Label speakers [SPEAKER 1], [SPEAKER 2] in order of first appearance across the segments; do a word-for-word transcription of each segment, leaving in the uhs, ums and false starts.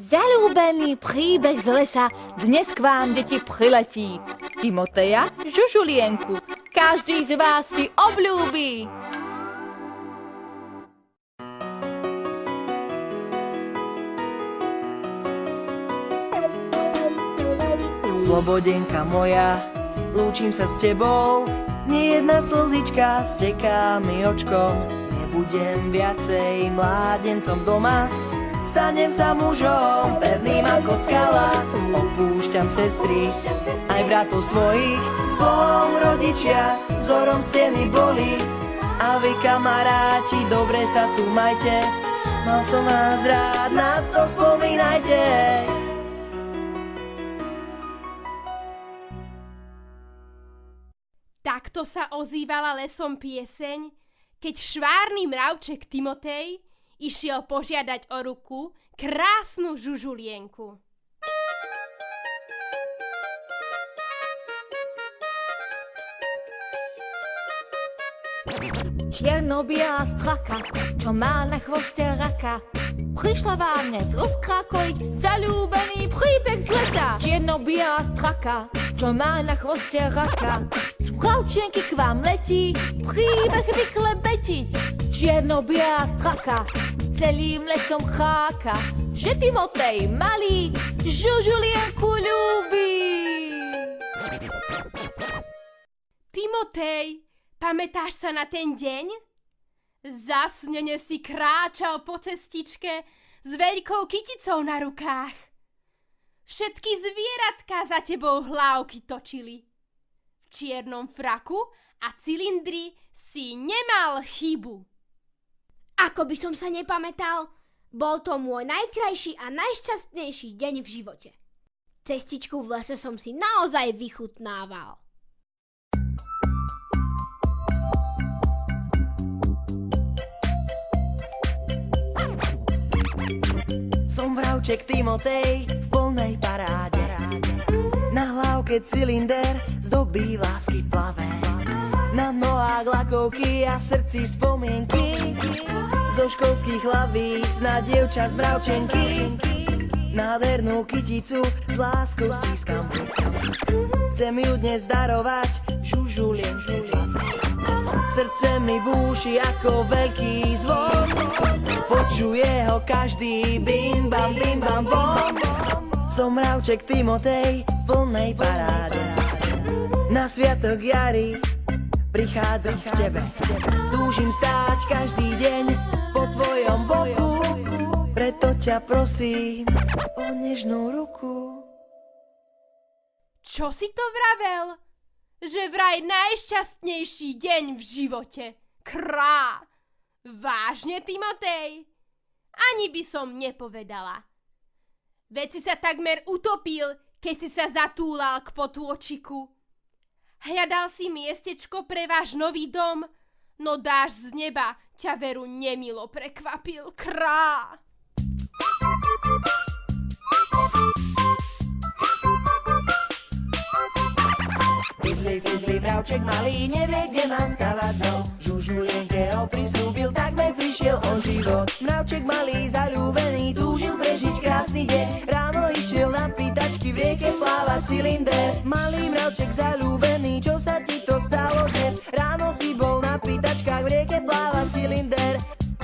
[SPEAKER 1] Zaľúbený príbeh z lesa dnes k vám, deti, priletí. Timoteja Žužulienku každý z vás si obľúbi.
[SPEAKER 2] Slobodenka moja, lúčim sa s tebou, nie jedna slzička steká mi očkom. Nebudem viacej mládencom doma, stanem sa mužom, pevným ako skala. Opúšťam sestry, aj bratov svojich, s Bohom rodičia, vzorom ste mi boli. A vy kamaráti, dobre sa tu majte, mal som vás rád, na to spomínajte.
[SPEAKER 3] Takto sa ozývala lesom pieseň, keď švárny mravček Timotej išiel požiadať o ruku krásnu Žužulienku.
[SPEAKER 1] Čierno-biela straka, čo má na chvoste raka, prišla vám dnes rozkrákojiť zaľúbený príbeh z lesa. Čierno-biela straka, čo má na chvoste raka, z mravčienky k vám letí príbeh vyklebetiť. Čierno-biela straka celým lesom cháka, že Timotej malý Žužulienku ľúbi.
[SPEAKER 3] Timotej, pamätáš sa na ten deň? Zasnene si kráčal po cestičke s veľkou kyticou na rukách. Všetky zvieratka za tebou hlávky točili. V čiernom fraku a cylindri si nemal chybu.
[SPEAKER 4] Ako by som sa nepamätal, bol to môj najkrajší a najšťastnejší deň v živote. Cestičku v lese som si naozaj vychutnával.
[SPEAKER 2] Som mravček Timotej v plnej paráde, na hlávke cylinder zdobí lásky plavé, na nohách lakovky a v srdci spomienky, zo školských hlavíc na dievča z mravčenky. Nádhernú kyticu s láskou stískam, chcem ju dnes darovať Žužulienku zlatú. Srdce mi búši ako veľký zvon, počuje ho každý bim bam bim bam bom. Som mravček Timotej v plnej paráde, na sviatok jary prichádzam k tebe. Túžim stáť každý deň po tvojom boku, preto ťa prosím o nežnú ruku.
[SPEAKER 3] Čo si to vravel? Že vraj najšťastnejší deň v živote. Krá! Vážne, Timotej? Ani by som nepovedala. Veď si sa takmer utopil, keď si sa zatúlal k potôčiku. Hľadal si miestečko pre váš nový dom, no dáž z neba ťa veru nemilo prekvapil. Krá!
[SPEAKER 2] Fidli, fidli, mravček malý nevie, kde má stavať dom. Žužulienke ho prislúbil, takmer prišiel o život. Mravček malý zaľúbený túžil prežiť krásny deň. Ráno išiel na pýtačky, v rieke pláva cylinder. Malý mravček zaľúbený, čo sa ti to stalo dnes? Ráno si bol na pýtačkách, v rieke pláva cylinder.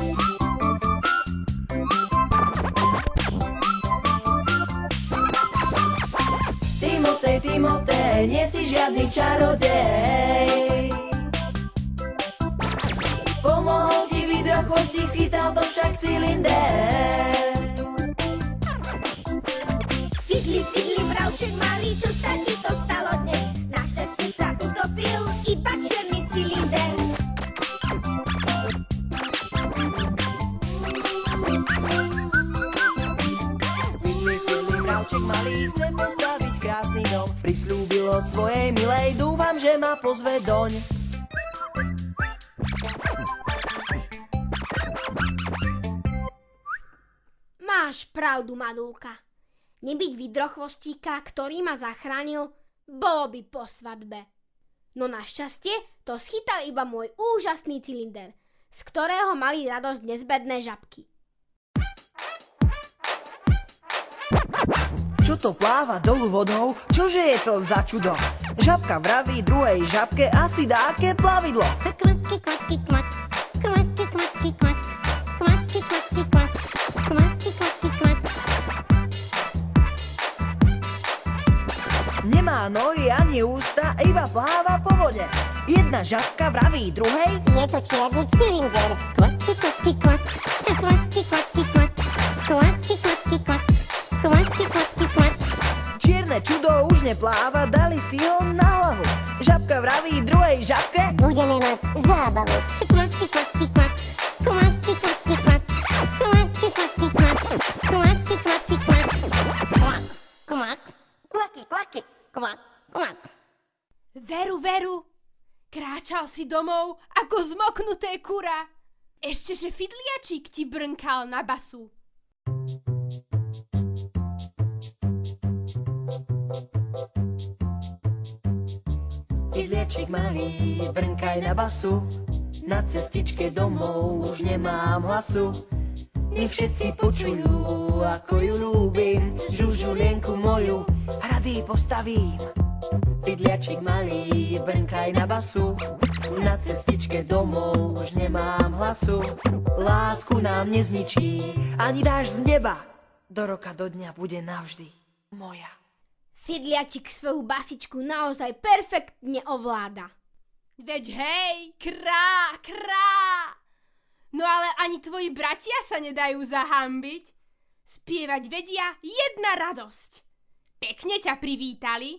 [SPEAKER 2] Timotej, Timotej, nie si žiadny čarodej. Pomohol ti vidrochvostík, schytal to však cylinder.
[SPEAKER 4] Fidli, fidli, mravček malý, čo sa ti to stalo dnes? Našťastie sa utopil iba čierny cylinder.
[SPEAKER 2] Fidli, fidli, mravček malý chce postaviť krásny dom. Prislúbilo svojej milej, dúfam, že ma pozve doň.
[SPEAKER 4] Máš pravdu, Madulka. Nebyť vidrochvostíka, ktorý ma zachránil, bolo by po svadbe. No našťastie to schytal iba môj úžasný cylinder, z ktorého mali radosť nezbedné žabky.
[SPEAKER 2] Čo to pláva dolu vodou? Čože je to za čudo? Žabka vraví druhej žabke, asi dáke plavidlo.
[SPEAKER 5] Kvaky, kvaky, kvak. Kvaky, kvaky, kvak. Kvaky, kvaky, kvak. Kvaky, kvaky, kvak.
[SPEAKER 2] Nemá nohy ani ústa, iba pláva po vode. Jedna žabka vraví druhej:
[SPEAKER 5] Je to čierny cylinder. Kvaky, kvaky, kvak. Kvaky, kvaky, kvak. Kvaky, kvaky, kvak. Kvaky, kvaky, kvak.
[SPEAKER 2] Čierne čudo už nepláva, dali si ho na hlavu. Žabka vraví druhej žabke:
[SPEAKER 5] Budeme mať zábavu. Kvaky, kvaky, kvak. Kvaky, kvaky, kvak. Kvaky, kvaky, kvak. Kvaky, kvaky, kvak. Kvak, kvak. Kvaky, kvaky. Kvak, kvak.
[SPEAKER 3] Veru, Veru, kráčal si domov ako zmoknuté kura. Ešte, že fidliačik ti brnkal na basu.
[SPEAKER 2] Fidliačik malý, brnkaj na basu. Na cestičke domov už nemám hlasu. Nech všetci počujú, ako ju ľúbim. Žužulienku moju rady postavím. Fidliačik malý, brnkaj na basu. Na cestičke domov už nemám hlasu. Lásku nám nezničí ani dáš z neba. Do roka do dňa bude navždy moja.
[SPEAKER 4] Fidliačik svoju basičku naozaj perfektne ovláda.
[SPEAKER 3] Veď hej, krá, krá. No ale ani tvoji bratia sa nedajú zahambiť. Spievať vedia jedna radosť. Pekne ťa privítali.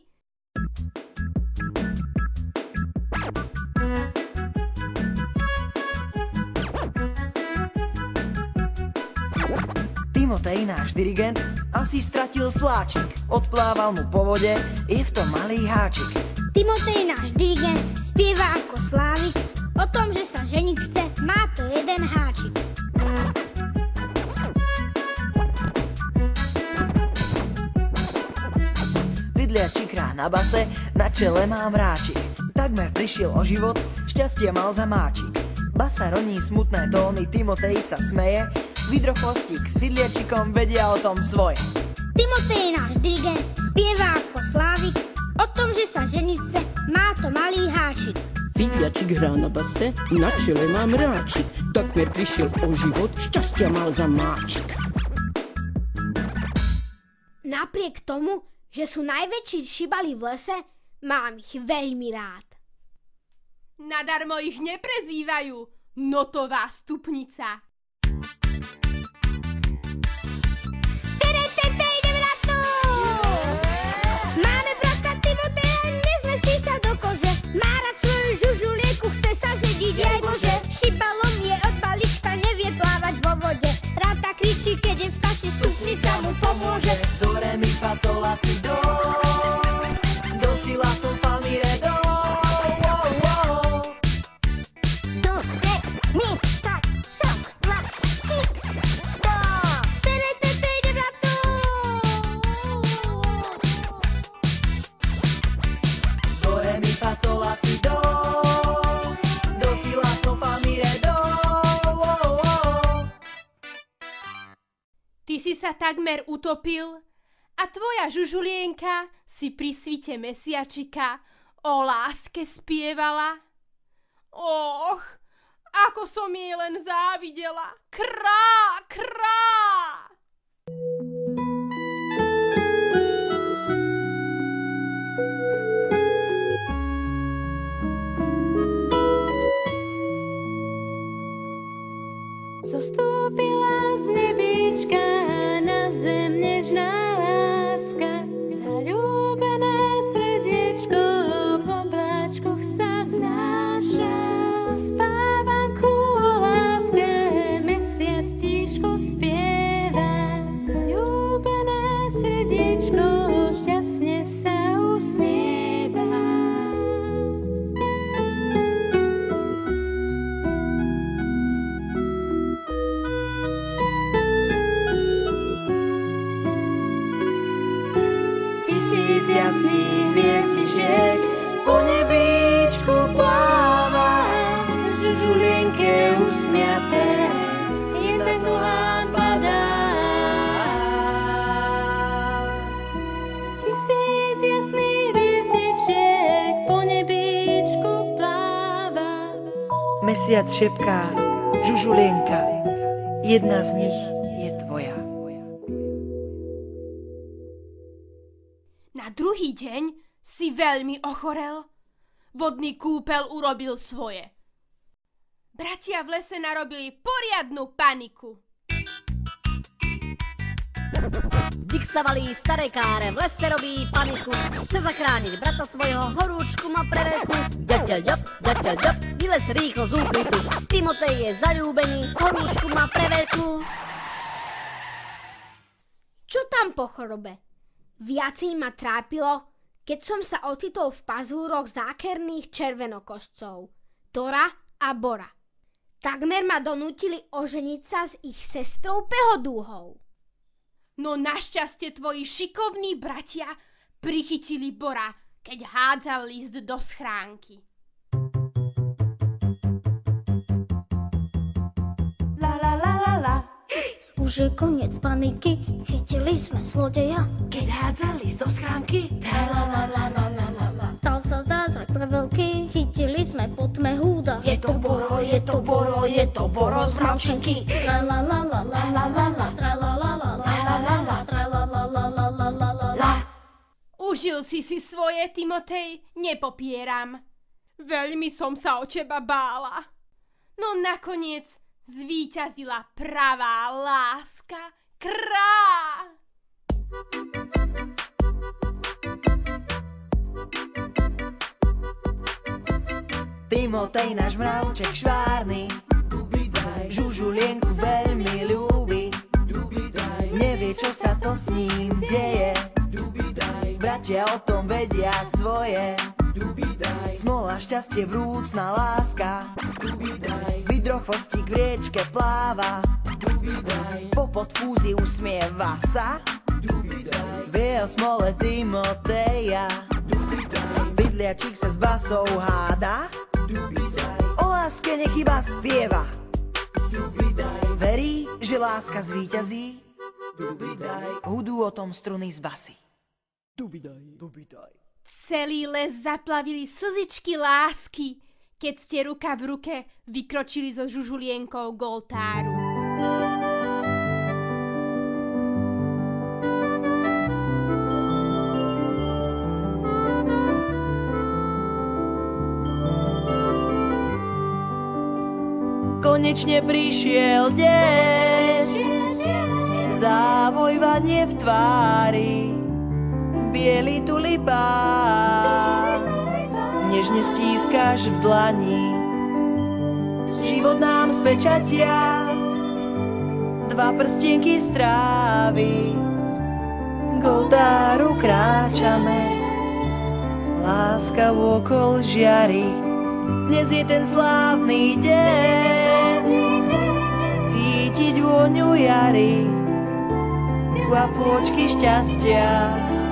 [SPEAKER 2] Timotej, náš dirigent, asi stratil sláčik. Odplával mu po vode, je v tom malý háčik.
[SPEAKER 4] Timotej, náš dirigent, spieva ako Slávik. O tom, že sa ženiť chce, má to jeden háčik.
[SPEAKER 2] Fidliačik hrá na base, na čele má mráčik. Takmer prišiel o život, šťastie mal za máčik. Basa roní smutné tóny, Timotej sa smeje. Vidrochvostík s fidliačikom vedia o tom svoje.
[SPEAKER 4] Timotej, náš dirigent, spieva ako Slávik. O tom, že sa ženiť chce, má to malý háčik.
[SPEAKER 6] Fidliačik hrá na base, na čele má mráčik. Takmer prišiel o život, šťastia mal za máčik.
[SPEAKER 4] Napriek tomu, že sú najväčší šibali v lese, mám ich veľmi rád.
[SPEAKER 3] Nadarmo ich neprezývajú notová stupnica.
[SPEAKER 4] Máme brata Timoteja, nechme si sa do kože. Má rád svoju žužulieku, chce sa ženiť aj Bože. Šibalom je od malička, nevie plávať vo vode. Ráta kričí, keď je v kaši, stupnica mu pomôže.
[SPEAKER 2] Do, re, mi, fa, sol, la, si, do. Do, si, la, sol, fa, mi, re, do. Wow, wow.
[SPEAKER 5] Do, re, mi, fa, sol, la, si, do.
[SPEAKER 4] Tere, te, te, ide brato.
[SPEAKER 2] Do, re, mi, fa, sol, la, si, do. Do, si, la, sol, fa, mi, re, do. Wow, wow.
[SPEAKER 3] Ty si sa takmer utopil a tvoja žužulienka si pri svite mesiačika o láske spievala. Och, ako som jej len závidela. Krá, krá! Zostúpila z nebíčka na zem nežná láska. Zaľúbené srdiečko v obláčkoch sa vznáša. Uspávanku o láske mesiac tíško spieva. Zaľúbené srdiečko šťastne sa usmieva. Tisíc jasných hviezdičiek po nebíčku pláva, žužulienke usmiaté, jen tak nohám padá.
[SPEAKER 2] Mesiac šepká, žužulienka, jedna z nich je tvoja.
[SPEAKER 3] Na druhý deň si veľmi ochorel. Vodný kúpel urobil svoje. Bratia v lese narobili poriadnu paniku.
[SPEAKER 7] Dick sa valí v starej káre, v lese robí paniku. Chce zachrániť brata svojho, horúčku má pre veľkú. Ďaďa, ďap, ďaďa, ďap, vylez rýchlo z úkrytu. Timotej je zaľúbený, horúčku má pre veľkú.
[SPEAKER 4] Čo tam po chorobe? Viacej ma trápilo, keď som sa ocitol v pazúroch zákerných červenokoscov, Tora a Bora. Takmer ma donútili oženiť sa s ich sestrou Pehodúhou.
[SPEAKER 3] No našťastie tvoji šikovní bratia prichytili Bora, keď hádzal list do schránky.
[SPEAKER 1] La la la la la.
[SPEAKER 8] Už je koniec paniky, chytili sme zlodeja.
[SPEAKER 2] Keď hádzal list do schránky,
[SPEAKER 8] Stal sa zázrak pre veľký, chytili sme po tme húda.
[SPEAKER 2] je to Boro, je to Boro, je to Boro z mravčinky.
[SPEAKER 8] Tra la la la la la la la, tra la la la la la la la, tra la la la la la la la la.
[SPEAKER 3] Užil si si svoje, Timotej, nepopieram. Veľmi som sa o teba bála. No nakoniec zvíťazila pravá láska, krá.
[SPEAKER 2] Timotej, náš mravček švárny, žužulienku veľmi ľúbi. Nevie, čo sa to s ním deje, bratia o tom vedia svoje. Smola, šťastie, vrúcna láska, vidrochvostík v riečke pláva. Popod fúzi usmieva sa, vie o smole Timoteja. Vidliačik sa s basou háda, o láske nech iba spieva. Verí, že láska zvíťazí, hudú o tom struny z basy.
[SPEAKER 3] Celý les zaplavili slzičky lásky, keď ste ruka v ruke vykročili so žužulienkou k oltáru.
[SPEAKER 2] Konečne prišiel deň, závojvanie v tvári, biely tulipán, nežne stískaš v dlani. Život nám spečatia dva prstienky strávy, k oltáru kráčame, láska vôkol žiari. Dnes je ten slávny deň, cítiť vôňu jary, kvapôčky šťastia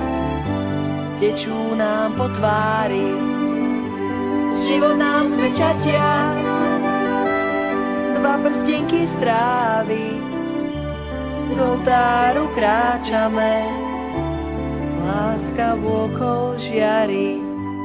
[SPEAKER 2] tečú nám po tvári. Život nám spečatia dva prstienky strávy, k oltáru kráčame, láska vôkol žiari.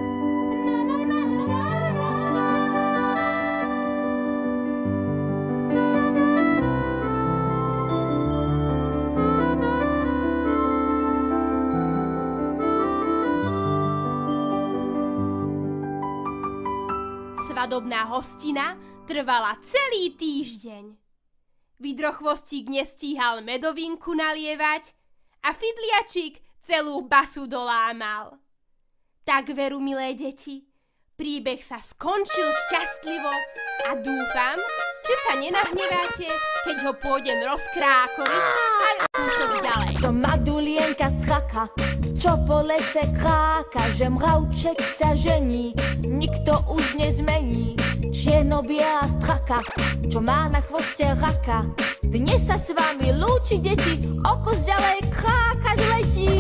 [SPEAKER 3] Svadobná hostina trvala celý týždeň. Vidrochvostík nestíhal medovinku nalievať a fidliačik celú basu dolámal. Tak veru, milé deti, príbeh sa skončil šťastlivo a dúfam, že sa nenahneváte, keď ho pôjdem rozkrákoviť aj o kúsok ďalej.
[SPEAKER 1] Čo madulienka straka, čo po lese kráka, že mravček sa žení, nikto už nezmení. Čierno-biela straka, čo má na chvoste raka, dnes sa s vami lúči, deti, o kus ďalej krákať letí.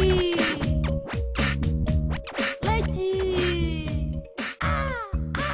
[SPEAKER 1] Letí. Á, á.